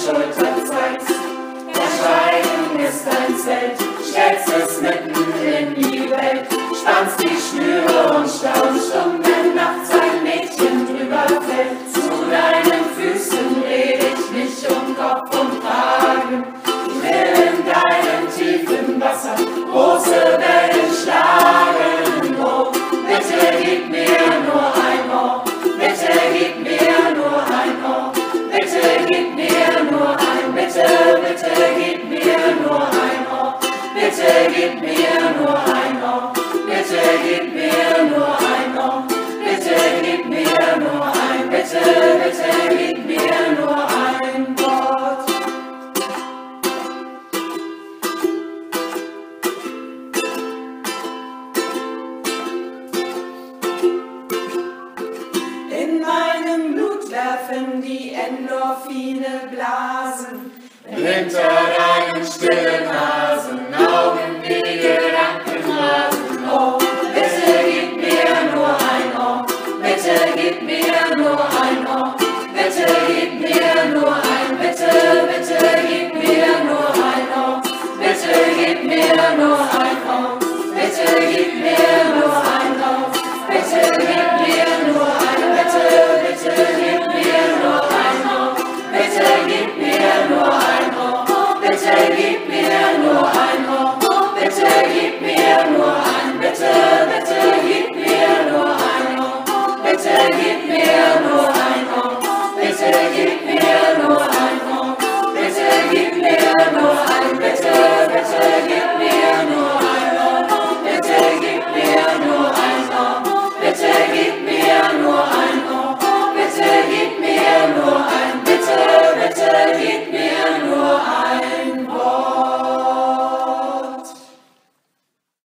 Schulter zeigst. Das Schweigen ist ein Zelt, stellst es mitten in die Welt, spannst die Schnüre und staunst, wenn nachts ein Mädchen drüber fällt. Zu deinen Füßen red ich mich um Kopf und Kragen. Ich will in deinem tiefen Wasser große Wellen schlagen. Oh, bitte gib mir nur ein Ohr, bitte gib mir nur ein Ohr, bitte gib mir nur ein, bitte, bitte gib mir nur ein Ohr, bitte gib mir nur ein Ohr, bitte gib mir nur ein Ohr, bitte gib mir nur ein, bitte, bitte gib mir nur ein Wort. In meinem Blut werfen die Endorphine Blasen, hinter deinen stillen Haaren